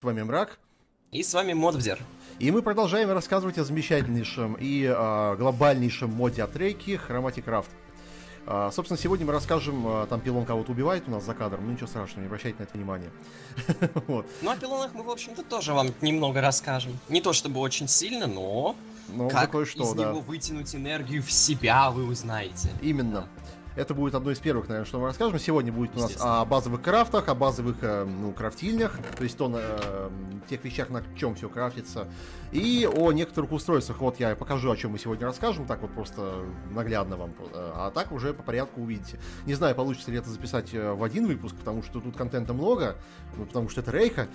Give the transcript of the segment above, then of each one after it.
вами Мрак. И с вами Модвзер. И мы продолжаем рассказывать о замечательнейшем и глобальнейшем моде от Рейки Chromatic Craft. Собственно, сегодня мы расскажем, там пилон кого-то убивает у нас за кадром, ну ничего страшного, не обращайте на это внимания. Вот. Ну о пилонах мы, в общем-то, тоже вам немного расскажем. Не то чтобы очень сильно, но как из него вытянуть энергию в себя, вы узнаете. Именно. Это будет одно из первых, наверное, что мы расскажем. Сегодня будет у нас о базовых крафтах, о базовых крафтильнях, то есть тех вещах, на чем все крафтится, и о некоторых устройствах. Вот я покажу, о чем мы сегодня расскажем, так вот просто наглядно вам, а так уже по порядку увидите. Не знаю, получится ли это записать в один выпуск, потому что тут контента много, потому что это Рейка,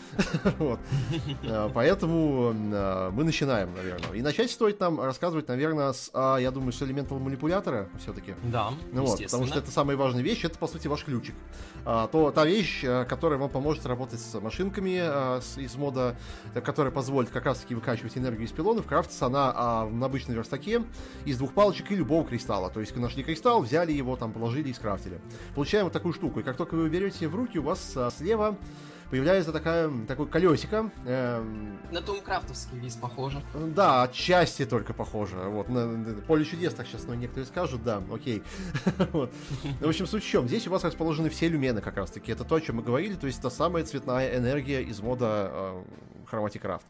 поэтому мы начинаем, наверное. И начать стоит нам рассказывать, наверное, я думаю, с элементов манипулятора все-таки. Да, естественно. Потому что это самая важная вещь, это, по сути, ваш ключик. Та вещь, которая вам поможет работать с машинками из мода, которая позволит как раз-таки выкачивать энергию из пилонов. Крафтится она на обычном верстаке из двух палочек и любого кристалла. То есть вы нашли кристалл, взяли его, там положили и скрафтили. Получаем вот такую штуку. И как только вы берете в руки, у вас слева появляется такое колесико. На Тункрафтовский виз похоже. Да, отчасти только похоже. Вот, на поле чудес, так сейчас некоторые скажут, да, окей. Вот. В общем, суть в чем? Здесь у вас расположены все люмены как раз-таки. Это то, о чем мы говорили, то есть это самая цветная энергия из мода Chromatic Craft.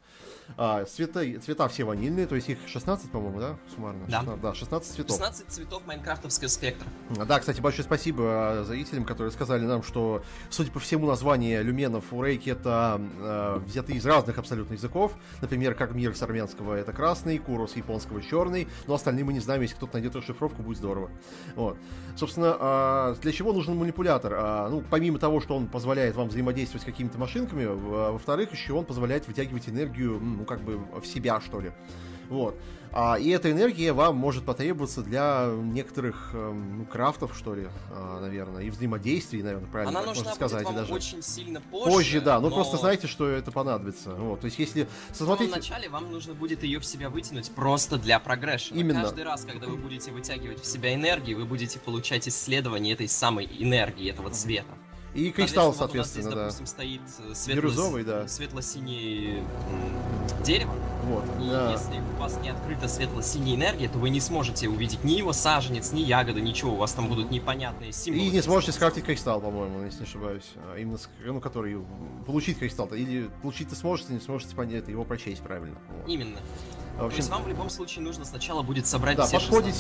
Цвета все ванильные, то есть их 16, по-моему, да, суммарно? Да. 16 цветов. 16 цветов майнкрафтовского спектра. Да, кстати, большое спасибо зрителям, которые сказали нам, что, судя по всему, название люменов у Рейки это взяты из разных абсолютно языков. Например, как мир с армянского это красный, Курос японского черный, но остальные мы не знаем, если кто-то найдет расшифровку, будет здорово. Вот. Собственно, для чего нужен манипулятор? Помимо того, что он позволяет вам взаимодействовать с какими-то машинками, во-вторых, еще он позволяет вытягивать энергию, в себя, что ли. Вот. И эта энергия вам может потребоваться для некоторых крафтов, что ли, наверное, и взаимодействий, наверное, правильно она нужна сказать. Будет вам даже очень сильно позже. Позже, да, но просто знаете, что это понадобится. Вот. То есть, если смотрите... В начале вам нужно будет ее в себя вытянуть просто для прогресса. Именно. Каждый раз, когда вы будете вытягивать в себя энергию, вы будете получать исследование этой самой энергии, этого цвета. И кристалл, соответственно, вот у нас здесь, допустим, стоит светло-синий дерево. Вот, и если у вас не открыта светло-синяя энергия, то вы не сможете увидеть ни его саженец, ни ягоды, ничего. У вас там будут непонятные символы. И не сможете скрафтить кристалл, по-моему, если не ошибаюсь. Именно, который получить кристалл. Или получить-то сможете, не сможете понять, его прочесть правильно. Вот. Именно. В общем, то есть вам в любом случае нужно сначала будет собрать все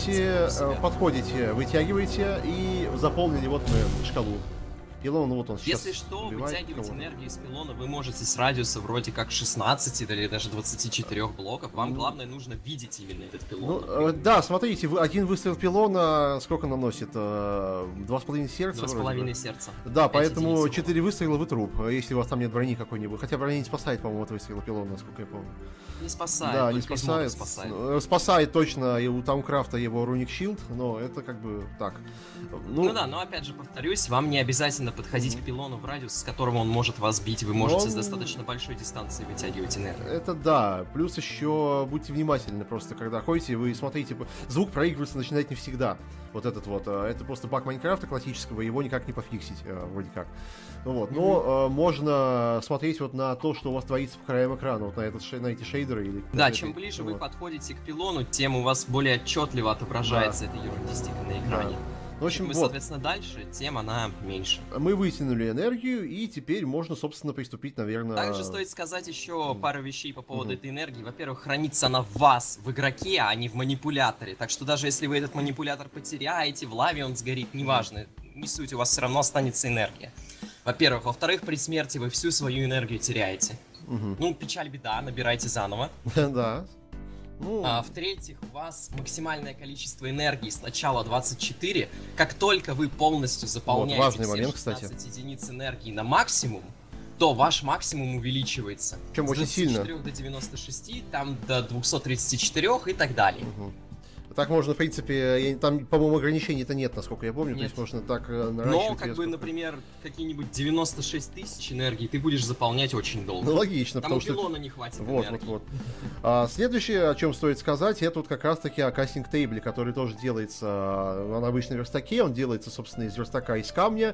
подходите, подходите, вытягиваете и заполнили вот мы шкалу. Пилон, вот он сейчас. Если что, вытягивать энергию из пилона вы можете с радиуса вроде как 16 или даже 24 блоков. Вам главное нужно видеть именно этот пилон. Да, смотрите, один выстрел пилона сколько наносит? 2,5 сердца? 2,5 сердца. Да, поэтому 4 выстрела вы труп, если у вас там нет брони какой-нибудь. Хотя броня не спасает, по-моему, от выстрела пилона, насколько я помню. Не спасает. Да, не спасает. Спасает точно и у Таумкрафта его Runic Shield, но это как бы так. Но опять же повторюсь, вам не обязательно подходить к пилону в радиус, с которого он может вас бить. Вы можете с достаточно большой дистанции вытягивать энергию. Это да. Плюс еще будьте внимательны просто, когда ходите, вы смотрите, звук проигрывается начинает не всегда. Вот этот вот. Это просто баг Майнкрафта классического, его никак не пофиксить, вроде как. Вот. Но можно смотреть вот на то, что у вас творится по краям экрана, вот на эти шейдеры. Или да, чем ближе вы подходите к пилону, тем у вас более отчетливо отображается эта ерундистика на экране. В общем, чем вы, соответственно, дальше, тем она меньше. Мы вытянули энергию, и теперь можно, собственно, приступить, наверное... Также стоит сказать еще пару вещей по поводу этой энергии. Во-первых, хранится она в вас, в игроке, а не в манипуляторе. Так что даже если вы этот манипулятор потеряете, в лаве он сгорит, неважно. Не суть, у вас все равно останется энергия. Во-первых. Во-вторых, при смерти вы всю свою энергию теряете. Печаль, беда, набирайте заново. Да. В-третьих, у вас максимальное количество энергии сначала 24. Как только вы полностью заполняете все 16 единиц энергии на максимум, то ваш максимум увеличивается. Причем очень сильно. С 24 до 96, там до 234 и так далее. Так можно, в принципе, там, по-моему, ограничений-то нет, насколько я помню, Нет. то есть можно так наращивать. Но, как бы, например, какие-нибудь 96 тысяч энергии ты будешь заполнять очень долго. Ну, логично, Там потому у что... пилона не хватит Вот. энергии. Следующее, о чем стоит сказать, это вот как раз-таки о кастинг-тейбле, который тоже делается на обычном верстаке. Он делается, собственно, из верстака из камня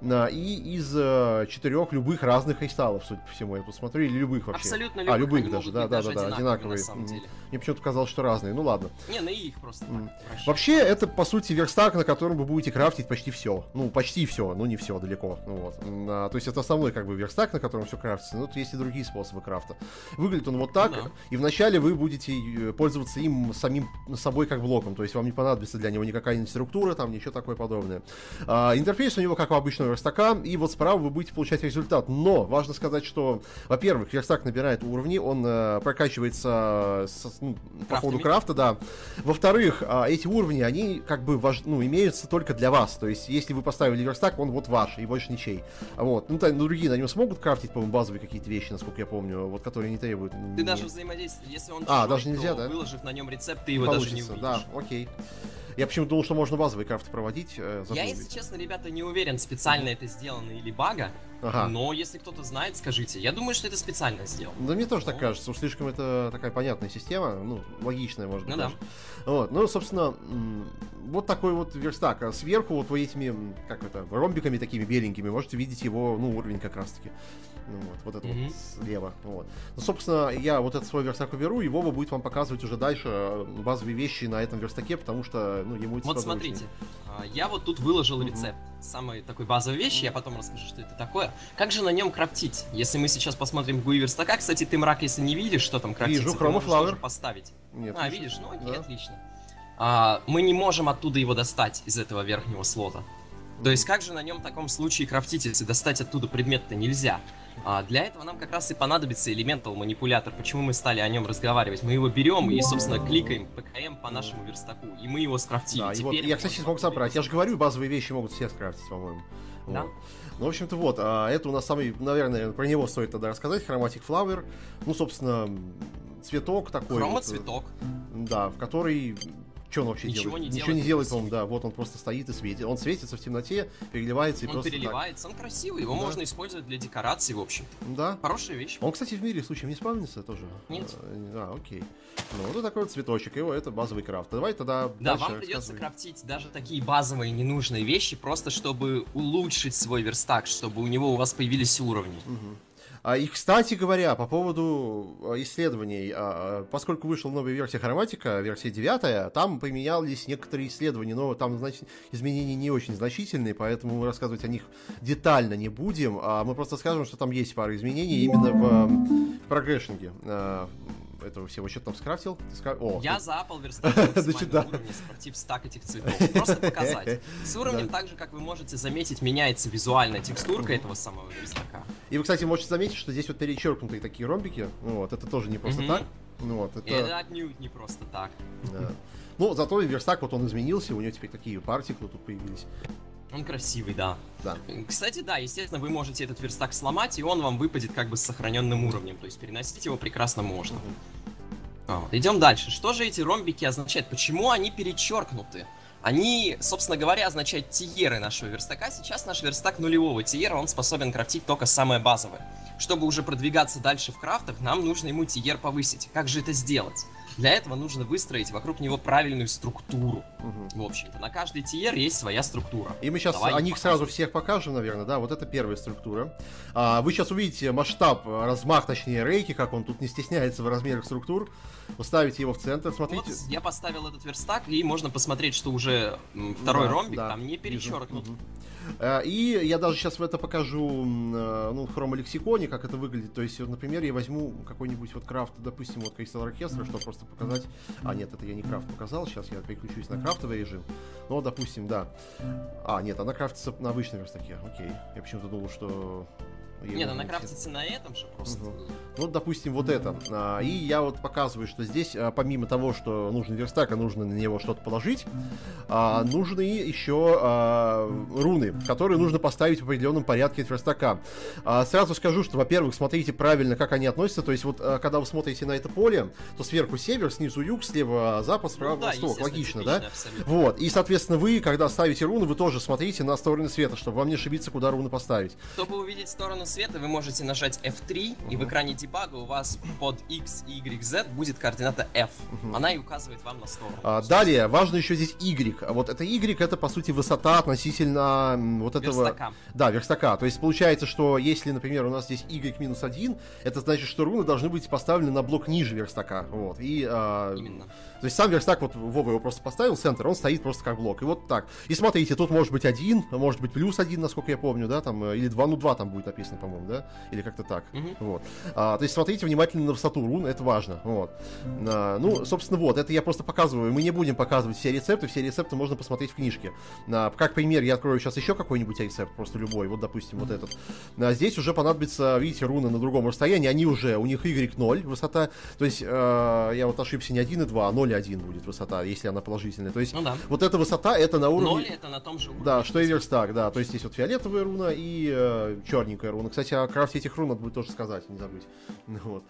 и из 4 любых разных кристаллов, судя по всему. Я тут смотрю, или любых вообще. Абсолютно любых. Любых Они даже, могут быть даже одинаковые. на самом деле. Мне почему-то казалось, что разные. Ну ладно. Не, на их просто так прощай. Вообще, это, по сути, верстак, на котором вы будете крафтить почти все. Ну, почти все, но не все далеко. Ну, вот. То есть это основной, как бы, верстак, на котором все крафтится. Но тут есть и другие способы крафта. Выглядит он вот так. Ну да. И вначале вы будете пользоваться им самим собой как блоком. То есть вам не понадобится для него никакая структура, там ничего такое подобное. Интерфейс у него как у обычного верстака. И вот справа вы будете получать результат. Но важно сказать, что, во-первых, верстак набирает уровни, он прокачивается по ходу крафта, да. Во-вторых, эти уровни, они как бы имеются только для вас. То есть, если вы поставили верстак, он вот ваш, и больше ничей. Вот. Ну, другие на нем смогут крафтить, по-моему, базовые какие-то вещи, насколько я помню, вот, которые не требуют. Ты даже взаимодействовать, если он даже нельзя, то, да? выложив на нем рецепт, ты его Получится, даже не увидишь. да, окей. Я почему-то думал, что можно базовые крафты проводить. Я, если честно, ребята, не уверен, специально это сделано или бага. Ага. Но если кто-то знает, скажите. Я думаю, что это специально сделано. Да мне тоже так кажется, уж слишком это такая понятная система, ну, логичная, может быть. Ну даже. Вот. Ну, собственно, вот такой вот верстак. А сверху вот вы этими, как это, ромбиками такими беленькими можете видеть его, ну, уровень как раз-таки. Ну, вот это вот слева. Вот. Ну, собственно, я вот этот свой верстак уберу, и Вова будет вам показывать уже дальше базовые вещи на этом верстаке, потому что, ну, ему это Вот смотрите, я вот тут выложил рецепт самой такой базовой вещи, я потом расскажу, что это такое. Как же на нем крафтить? Если мы сейчас посмотрим в GUI верстака, кстати, ты, Мрак, если не видишь, что там крафтится, вижу, ты можешь Chroma Flower тоже поставить. Нет, видишь? Ну окей, да. отлично. Мы не можем оттуда его достать, из этого верхнего слота. То есть как же на нем в таком случае крафтить, если достать оттуда предмет-то нельзя? Для этого нам как раз и понадобится Elemental манипулятор. Почему мы стали о нем разговаривать? Мы его берем и, собственно, кликаем ПКМ по нашему верстаку. И мы его скрафтили. Да, его, я, кстати, смог собрать. Я же говорю, базовые вещи могут все скрафтить, по-моему. Да. Вот. Ну, в общем-то, вот. Это у нас самый, наверное, про него стоит тогда рассказать. Chromatic Flower. Ну, собственно, цветок такой. Хромоцветок. Да, в который... Что он вообще Ничего делает? не Ничего не делает, делает, по-моему, да. Вот он просто стоит и светит. Он светится в темноте, переливается и Он просто переливается, он красивый, его можно использовать для декорации, в общем. Да. Хорошая вещь. Он, кстати, в мире случаем не спавнится тоже? Нет. Окей. Ну, вот такой вот цветочек, его это базовый крафт. Давай тогда Да, дальше вам придется рассказывай. крафтить даже такие базовые ненужные вещи, просто чтобы улучшить свой верстак, чтобы у вас появились уровни. И, кстати говоря, по поводу исследований, поскольку вышла новая версия Хроматика, версия 9, там поменялись некоторые исследования, но там, значит, изменения не очень значительные, поэтому мы рассказывать о них детально не будем, мы просто скажем, что там есть пара изменений именно в прогрессинге этого всего. Что ты там скрафтил? Я заапал верстак на максимальном уровне, скрафтив стак этих цветов. Просто показать. С уровнем, так же, как вы можете заметить, меняется визуальная текстурка этого самого верстака. И вы, кстати, можете заметить, что здесь вот перечеркнутые такие ромбики. Вот, это тоже не просто так. Вот, это отнюдь не просто так. Да. Ну, зато верстак, вот он изменился, у него теперь такие партиклы тут появились. Он красивый, да. Да. Кстати, да, естественно, вы можете этот верстак сломать, и он вам выпадет как бы с сохраненным уровнем. То есть переносить его прекрасно можно. Идем дальше. Что же эти ромбики означают? Почему они перечеркнуты? Они, собственно говоря, означают тиеры нашего верстака. Сейчас наш верстак нулевого тиера, он способен крафтить только самое базовое. Чтобы уже продвигаться дальше в крафтах, нам нужно ему тиер повысить. Как же это сделать? Для этого нужно выстроить вокруг него правильную структуру. В общем-то, на каждый тиер есть своя структура. И мы сейчас о них сразу всех покажем, наверное, да, вот это первая структура. Вы сейчас увидите масштаб, размах, точнее, рейки, как он тут не стесняется в размерах структур. Поставите его в центр, смотрите. Вот я поставил этот верстак, и можно посмотреть, что уже второй ромбик там не перечеркнут. И я даже сейчас в это покажу, ну, в хромолексиконе, как это выглядит. То есть, вот, например, я возьму какой-нибудь вот крафт, допустим, вот Crystal Orchestra, чтобы просто показать. Нет, это я не крафт показал, сейчас я переключусь на крафтовый режим. Ну, допустим, да. Нет, она крафтится на обычном верстаке, окей. Я почему-то думал, что Нет, она крафтится на этом же просто. Вот, допустим, вот это. И я вот показываю, что здесь, помимо того, что нужен верстак, а нужно на него что-то положить, нужны еще руны, которые нужно поставить в определенном порядке от верстака. Сразу скажу, что, во-первых, смотрите правильно, как они относятся. То есть вот, когда вы смотрите на это поле, то сверху север, снизу юг, слева запад, справа восток. Логично, да? Абсолютно. Вот. И, соответственно, вы, когда ставите руны, вы тоже смотрите на стороны света, чтобы вам не ошибиться, куда руны поставить. Чтобы увидеть сторону света, вы можете нажать F3, и в экране дебага у вас под X, Y, Z будет координата F. Она и указывает вам на сторону. Далее, важно еще здесь Y. Вот это Y, это, по сути, высота относительно вот этого... Верстака. Да, верстака. То есть, получается, что если, например, у нас здесь Y-1, это значит, что руны должны быть поставлены на блок ниже верстака. Вот. И, именно. То есть, сам верстак, вот Вова его просто поставил, центр, он стоит просто как блок. И вот так. И смотрите, тут может быть 1, может быть +1, насколько я помню, да, там, или 2, 2 там будет написано, по-моему, да? Или как-то так. Вот. То есть, смотрите внимательно на высоту рун, это важно. Вот. Ну, собственно, вот, это я просто показываю. Мы не будем показывать все рецепты можно посмотреть в книжке. Как пример, я открою сейчас еще какой-нибудь рецепт, просто любой, вот, допустим, вот этот. Здесь уже понадобится, видите, руны на другом расстоянии, они уже, у них Y0 высота, то есть, я вот ошибся, не 1 и 2, а 0,1 будет высота, если она положительная. То есть, вот эта высота, это на уровне... 0 это на том же уровне. Да, что и верстак, да. То есть, здесь вот фиолетовая руна и черненькая руна. Кстати, о крафте этих рун надо будет тоже сказать, не забыть. Вот.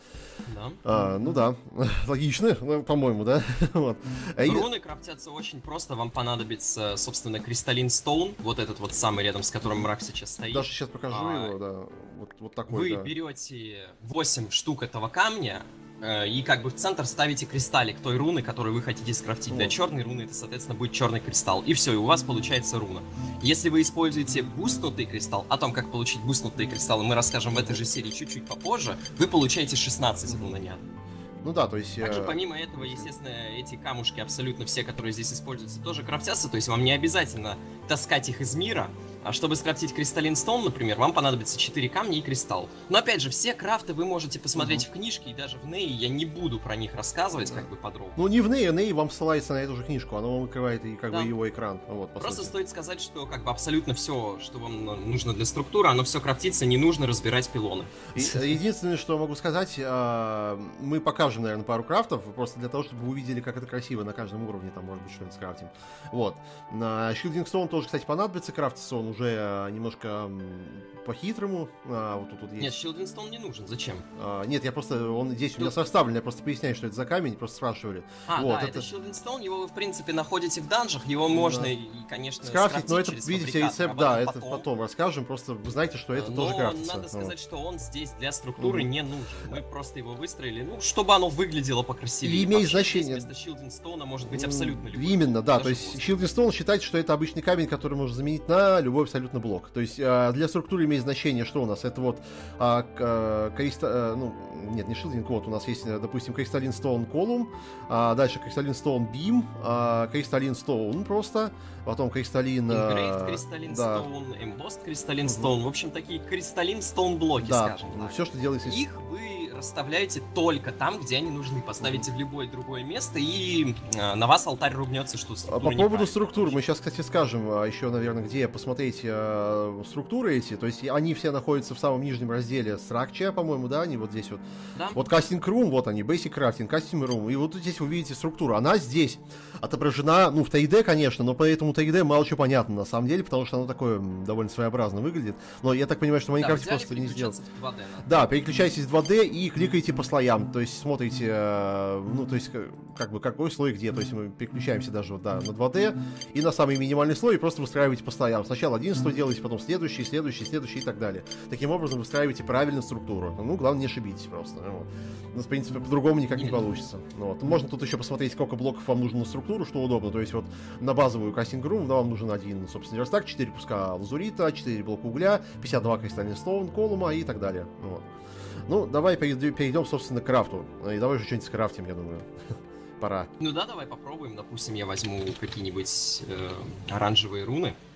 Да. Ну да, логично, по-моему, да. Вот. Руны крафтятся очень просто. Вам понадобится, собственно, кристаллин стоун, вот этот вот самый рядом, с которым мрак сейчас стоит. Даже сейчас покажу его, да. Вот такой. Вы берете 8 штук этого камня и как бы в центр ставите кристаллик той руны, которую вы хотите скрафтить. Для черной руны это, соответственно, будет черный кристалл. И все, и у вас получается руна. Если вы используете бустнутый кристалл, о том, как получить бустнутые кристаллы, мы расскажем в этой же серии чуть-чуть попозже, вы получаете 16 рунонят. Ну да, то есть... Также помимо этого, естественно, эти камушки абсолютно все, которые здесь используются, тоже крафтятся, то есть вам не обязательно таскать их из мира. А чтобы скрафтить кристаллин стоун, например, вам понадобится 4 камня и кристалл. Но опять же, все крафты вы можете посмотреть в книжке, и даже в Нее я не буду про них рассказывать как бы подробно. Ну не в Нее вам ссылается на эту же книжку, она вам выкрывает и как бы его экран. Вот, просто стоит сказать, что как бы абсолютно все, что вам нужно для структуры, оно все крафтится, не нужно разбирать пилоны. Единственное, что могу сказать, мы покажем, наверное, пару крафтов, просто для того, чтобы вы увидели, как это красиво на каждом уровне, там может быть что-нибудь скрафтим. Вот. На Shielding Stone тоже, кстати, понадобится крафтиться, он уже немножко по-хитрому. Вот тут есть. Нет, Shielding Stone не нужен, зачем? Нет, я просто, он здесь у меня составлен, я просто поясняю, что это за камень, просто спрашивали. Вот, да, это Shielding Stone, его вы, в принципе, находите в данжах, его можно и, конечно, скрафтить, но это, видите, рецепт, да, это потом расскажем, просто вы знаете, что это тоже крафтится. Но надо сказать, что он здесь для структуры не нужен, мы просто его выстроили, ну, чтобы оно выглядело покрасивее. И имеет значение. Вместо Shielding Stone может быть абсолютно любой. Именно, да, то есть Shielding Stone считайте, что это обычный камень, который можно заменить на любой абсолютно блок. То есть для структуры имеет значение, что у нас это вот нет, не Shielding, вот у нас есть, допустим, Crystalline Stone Column, дальше Crystalline Stone Beam, Crystalline Stone просто, потом Crystalline... Engraved Crystalline Stone, Embossed Crystalline Stone, в общем, такие Crystalline Stone блоки, скажем так. Все, что делается... Их вы расставляете только там, где они нужны. Поставите в любое другое место, и на вас алтарь ругнется, что структура. По поводу структур, мы сейчас, кстати, скажем еще, наверное, где посмотреть структуры эти. То есть они все находятся в самом нижнем разделе Structure, по-моему, да, они вот здесь вот. Да. Вот Casting Room, вот они, Basic Crafting, Custom Room. И вот здесь вы видите структуру. Она здесь отображена, ну, в 3D, конечно, но по этому 3D мало чего понятно, на самом деле, потому что оно такое довольно своеобразно выглядит. Но я так понимаю, что в Майнкрафте просто не сделать. Да, переключайтесь в 2D и кликаете по слоям, то есть смотрите, ну, то есть, как бы, какой слой где, то есть мы переключаемся даже, да, на 2D и на самый минимальный слой и просто выстраиваете по слоям. Сначала один слой делаете, потом следующий и так далее. Таким образом выстраиваете правильную структуру. Ну, главное, не ошибитесь просто. Вот. Ну, в принципе, по-другому никак не получится. Вот. Можно тут еще посмотреть, сколько блоков вам нужно на структуру, что удобно. То есть вот на базовую Casting Room вам нужен один, собственно, верстак, 4 куска лазурита, 4 блока угля, 52 Crystalline Stone, колума и так далее. Вот. Ну, давай перейдем, собственно, к крафту. И давай же что-нибудь скрафтим, я думаю. Пора. Ну да, давай попробуем. Допустим, я возьму какие-нибудь оранжевые руны.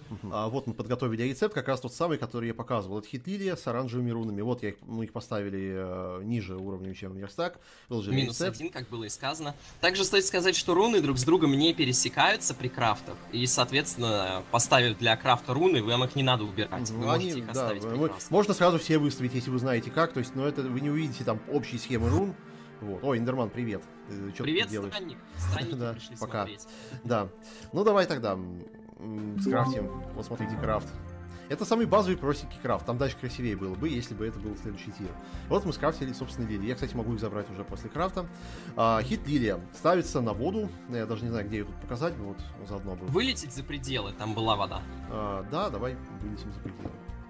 Вот мы подготовили рецепт, как раз тот самый, который я показывал. Это хит-лилия с оранжевыми рунами. Вот мы их поставили ниже уровня, чем верстак. Минус рецепт. 1, как было и сказано. Также стоит сказать, что руны друг с другом не пересекаются при крафтах. И, соответственно, поставив для крафта руны, вам их не надо убирать. Вы можете их оставить прекрасно. Можно сразу все выставить, если вы знаете как. То есть, но это вы не увидите там общие схемы рун. Вот. Ой, Эндерман, привет. Привет, странник. Странники да, пришли пока. смотреть. Да. Ну, давай тогда скрафтим. Вот смотрите, крафт. Это самый базовый простенький крафт. Там дальше красивее было бы, если бы это был следующий тир. Вот мы скрафтили, собственно, лилии. Я, кстати, могу их забрать уже после крафта. Хит-лилия ставится на воду. Я даже не знаю, где ее тут показать. Вот заодно было. Вылететь за пределы, там была вода. Да, давай вылетим за пределы.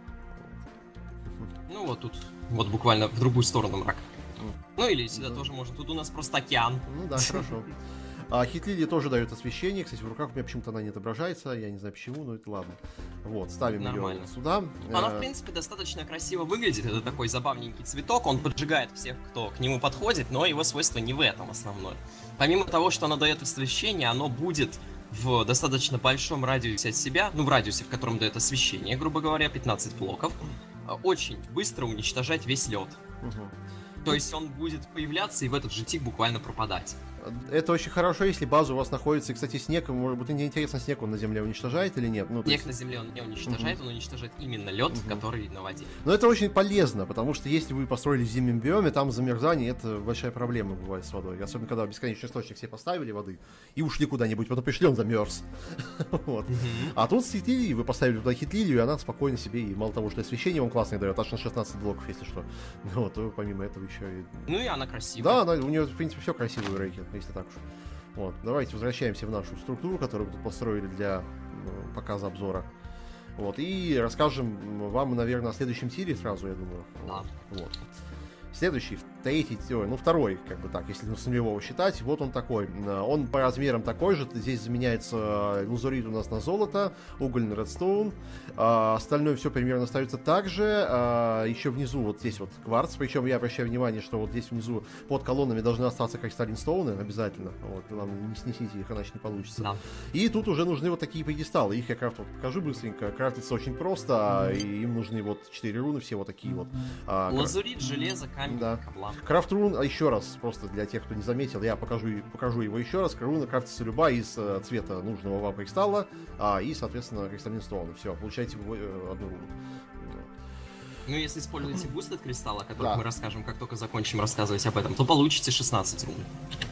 Ну вот тут, вот буквально в другую сторону мрак. Ну или сюда тоже можно. Тут у нас просто океан. Ну да, хорошо. Хит-лилия тоже дает освещение. Кстати, в руках у меня почему-то она не отображается. Я не знаю почему, но это ладно. Вот, ставим ее сюда. Она, в принципе, достаточно красиво выглядит. Это такой забавненький цветок. Он поджигает всех, кто к нему подходит, но его свойство не в этом основное. Помимо того, что оно дает освещение, оно будет в достаточно большом радиусе от себя, ну, в радиусе, в котором дает освещение, грубо говоря, 15 блоков, очень быстро уничтожать весь лед. То есть он будет появляться и в этот же тик буквально пропадать. Это очень хорошо, если база у вас находится. И, кстати, снег, может быть, мне интересно, снег он на земле уничтожает или нет? Снег на земле он не уничтожает, он уничтожает именно лед, который на воде. Но это очень полезно, потому что если вы построили в зимнем биоме, там замерзание, это большая проблема бывает с водой. Особенно, когда бесконечный источник все поставили воды и ушли куда-нибудь, потом пришли, он замерз. А тут с хит-лилией вы поставили туда хит-лилию, и она спокойно себе, и мало того, что освещение вам классное дает, аж на 16 блоков, если что. Вот, то помимо этого еще и... Ну и она красивая. Да, у нее, в принципе, все красиво у Рейки, если так уж. Вот, давайте возвращаемся в нашу структуру, которую мы тут построили для показа обзора. Вот, и расскажем вам, наверное, о следующем тире сразу, я думаю. Да. Вот. Следующий, второй, как бы так, если с нулевого считать, вот он такой. Он по размерам такой же, здесь заменяется лазурит у нас на золото, уголь на редстоун, остальное все примерно остается так же, еще внизу вот здесь вот кварц, причем я обращаю внимание, что вот здесь внизу под колоннами должны остаться кристаллинстоуны обязательно, вот, вам не снесите их, иначе не получится. Да. И тут уже нужны вот такие пьедесталы, их я покажу быстренько, крафтится очень просто, и им нужны вот 4 руны, все вот такие вот. Лазурит, железо, камень. Да. Крафт рун, еще раз, просто для тех, кто не заметил, я покажу его еще раз. Руна крафтится любая из цвета нужного вам кристалла, и, соответственно, кристаллин стоун. Все, получаете одну руну. Ну, если используете буст от кристалла, о котором мы расскажем, как только закончим рассказывать об этом, то получите 16 рун.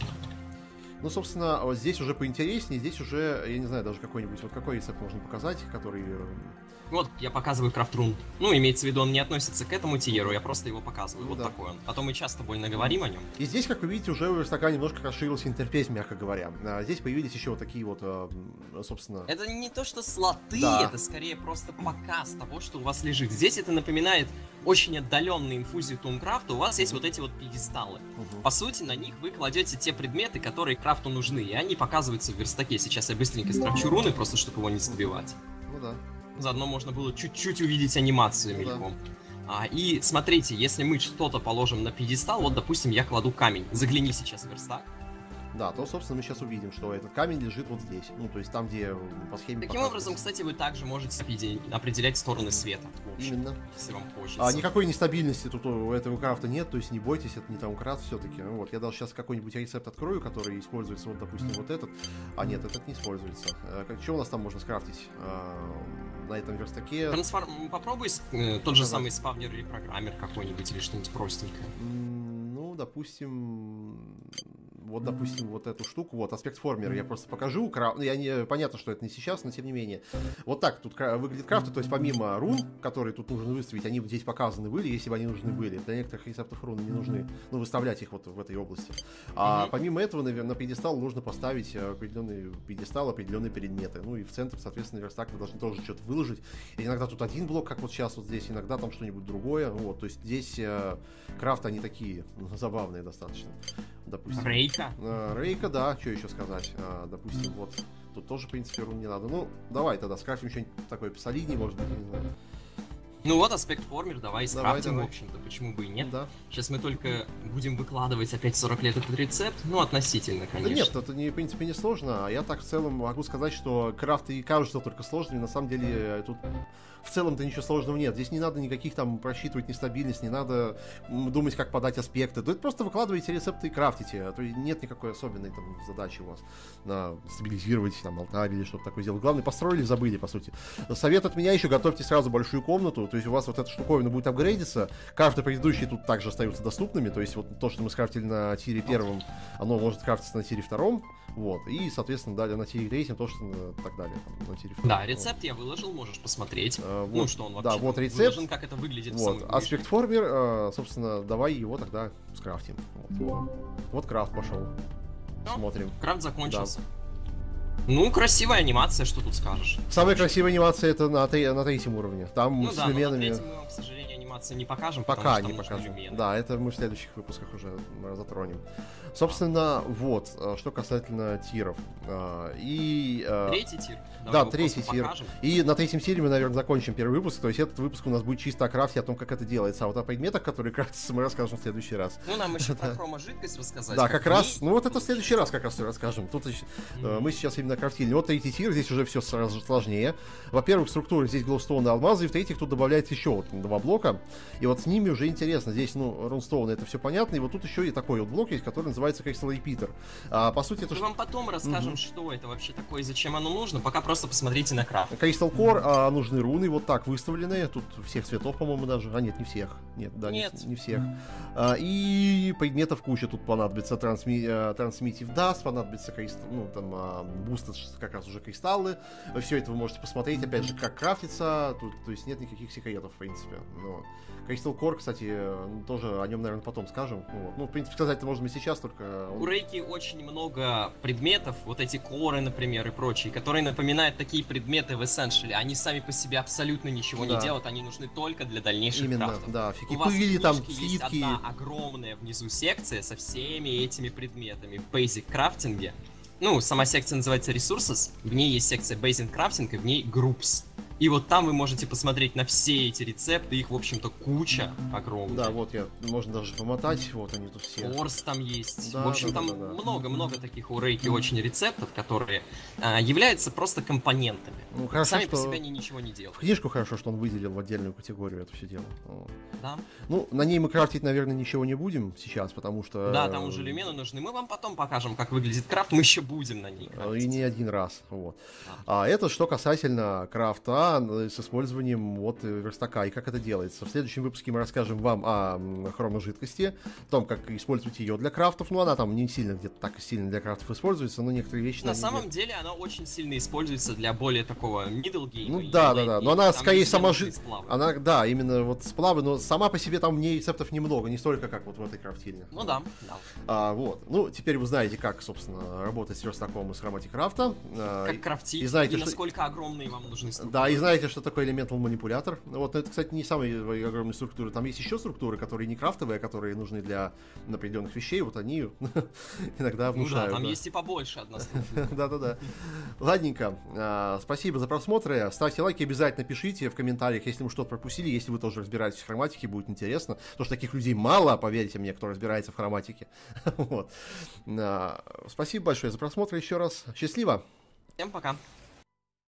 Ну, собственно, вот здесь уже поинтереснее, здесь уже, я не знаю, даже какой-нибудь, вот какой рецепт можно показать, который... Вот, я показываю крафт-рун. Ну, имеется в виду, он не относится к этому тиеру, я просто его показываю. Вот такой он. А то мы часто больно говорим о нем. И здесь, как вы видите, уже у верстака немножко расширился интерфейс, мягко говоря. Здесь появились еще вот такие вот, собственно... Это не то, что слоты, это скорее просто показ того, что у вас лежит. Здесь это напоминает очень отдаленную инфузию Тункрафта. У вас есть вот эти вот пьедесталы. По сути, на них вы кладете те предметы, которые крафту нужны, и они показываются в верстаке. Сейчас я быстренько скрафчу руны, просто чтобы его не забивать. Ну да. Заодно можно было чуть-чуть увидеть анимацию мельком. И смотрите, если мы что-то положим на пьедестал, вот, допустим, я кладу камень. Загляни сейчас в верстак. Да, то, собственно, мы сейчас увидим, что этот камень лежит вот здесь. Ну, то есть там, где по схеме... Таким образом, кстати, вы также можете определять стороны света. Именно. Если вам хочется. Никакой нестабильности тут у этого крафта нет, то есть не бойтесь, это не Тункрафт все-таки. Вот, я даже сейчас какой-нибудь рецепт открою, который используется, вот, допустим, вот этот. Нет, этот не используется. Что у нас там можно скрафтить на этом верстаке? Попробуй тот же самый спавнер или программер какой-нибудь, или что-нибудь простенькое. Ну, допустим... Вот, допустим, вот эту штуку, вот, аспект формера я просто покажу. Понятно, что это не сейчас, но тем не менее. Вот так тут выглядит крафт, то есть помимо рун, которые тут нужно выставить, они здесь показаны были, если бы они нужны были. Для некоторых рецептов руны не нужны, ну, выставлять их вот в этой области. А помимо этого, на пьедестал нужно поставить определенный пьедестал, определенные предметы. Ну, и в центр, соответственно, верстак вы должны тоже что-то выложить. И иногда тут один блок, как вот сейчас вот здесь, иногда там что-нибудь другое. Вот, то есть здесь крафты, они такие забавные достаточно. Допустим. Рейка, да, что еще сказать. Допустим, вот тут тоже, в принципе, рун не надо. Ну, давай тогда скрафтим что-нибудь такое посолиднее, может быть, не знаю. Ну вот, аспект формер, давай скрафтим, давай. в общем-то, почему бы и нет. Да. Сейчас мы только будем выкладывать опять 40 лет этот рецепт, ну, относительно, Да конечно. нет, это, в принципе, не сложно. Я так в целом могу сказать, что крафты и кажутся только сложными. На самом деле, тут в целом-то ничего сложного нет. Здесь не надо никаких там просчитывать нестабильность, не надо думать, как подать аспекты. Да это просто выкладываете рецепты и крафтите. То есть нет никакой особенной там задачи у вас на стабилизировать там алтарь или что-то такое сделать. Главное, построили, забыли, по сути. Совет от меня еще: готовьте сразу большую комнату. То есть у вас вот эта штуковина будет апгрейдиться. Карты предыдущие тут также остаются доступными. То есть вот то, что мы скрафтили на тире первом, оно может крафтиться на тире втором. Вот. И, соответственно, далее на тире третьем то, что так далее. Там, на тире втором. Да, рецепт я выложил, можешь посмотреть. Вот, ну, что он вообще да, вот рецепт, выложен, как это выглядит в вот, самой аспект формер, собственно, давай его тогда скрафтим. Вот крафт пошел. Всё, Смотрим. крафт закончился. Ну, красивая анимация, что тут скажешь. Самая красивая анимация это на третьем уровне. Там Ну с да, но на люменами. третьем мы вам, к сожалению, анимации не покажем, Пока потому не что там нужны покажем. люмены. Да, это мы в следующих выпусках уже затронем. Собственно, вот, что касательно тиров. Третий тир. Давай Да, его третий просто тир. покажем. И на третьем тире мы, наверное, закончим первый выпуск. То есть этот выпуск у нас будет чисто о крафте, о том, как это делается. А вот о предметах, которые крафтятся, мы расскажем в следующий раз. Ну, нам еще про хроможидкость рассказать. Да, как раз. в ней Ну вот это в следующий раз как раз и расскажем. Тут мы сейчас именно крафтили. Вот третий тир, здесь уже все сразу сложнее. Во-первых, структура здесь глоустоун и алмазы, и в-третьих, тут добавляется еще вот 2 блока. И вот с ними уже интересно. Здесь, ну, рунстоун, это все понятно. И вот тут еще и такой вот блок есть, который называется Crystal Repeater. По сути, это Мы вам потом расскажем, что это вообще такое и зачем оно нужно. Пока просто посмотрите на крафт. Crystal Core, нужны руны, вот так выставленные. Тут всех цветов, по-моему, даже. А нет, не всех. Нет, да, Нет. Не всех. И предметов куча тут понадобится. Transmittive Dust, понадобится ну, там, Boosted как раз уже кристаллы. Все это вы можете посмотреть, опять же, как крафтится. Тут, то есть нет никаких секретов, в принципе. Но Crystal Core, кстати, тоже о нем, наверное, потом скажем. Вот. Ну, в принципе, сказать-то можно и сейчас, только... У Рейки очень много предметов, вот эти коры, например, и прочие, которые напоминают такие предметы в Essential. Они сами по себе абсолютно ничего Да. не делают, они нужны только для дальнейших Именно, крафтов. да, У всякие вас пыли, в там, книжке есть слитки. одна огромная внизу секция со всеми этими предметами в Basic крафтинге. Ну, сама секция называется Resources, в ней есть секция Basic Crafting, и в ней Groups. И вот там вы можете посмотреть на все эти рецепты, их, в общем-то, куча огромная. Да, вот можно даже помотать, вот они тут все. Орс там есть. Да, в общем, да, там да, да. много-много таких у Рейки очень рецептов, которые являются просто компонентами. Ну, хорошо, Сами по что- себе они ничего не делают. Книжку хорошо, что он выделил в отдельную категорию это все дело. Вот. Да? Ну, на ней мы крафтить, наверное, ничего не будем сейчас, потому что... Да, там уже люмены нужны. Мы вам потом покажем, как выглядит крафт, мы еще будем на ней И крафтить. не один раз. Вот. Это что касательно крафта с использованием вот верстака и как это делается. В следующем выпуске мы расскажем вам о хроможидкости, о том, как использовать ее для крафтов. Ну, она там не сильно где-то так сильно для крафтов используется, но некоторые вещи... На самом деле она очень сильно используется для более такого middle game. Ну да. Но она скорее сама же... Сплавы. Она, да, именно вот сплавы, но сама по себе там в ней рецептов немного, не столько, как вот в этой крафтильне. Ну да, да. Вот. Ну, теперь вы знаете, как, собственно, работать с верстаком и с хроматикрафта. Как крафтить и знаете, и что- насколько огромные вам нужны структуры. Да, и знаете, что такое Elemental манипулятор. Вот, но это, кстати, не самые огромные структуры. Там есть еще структуры, которые не крафтовые, а которые нужны для определенных вещей. Вот они иногда Ну да, внушают. там да. есть и побольше одна структура. Да-да-да. Ладненько. Спасибо за просмотры. Ставьте лайки, обязательно пишите в комментариях, если мы что-то пропустили, если вы тоже разбираетесь в хроматике, будет интересно. Потому что таких людей мало, поверьте мне, кто разбирается в хроматике. Вот. Спасибо большое за просмотр еще раз. Счастливо! Всем пока.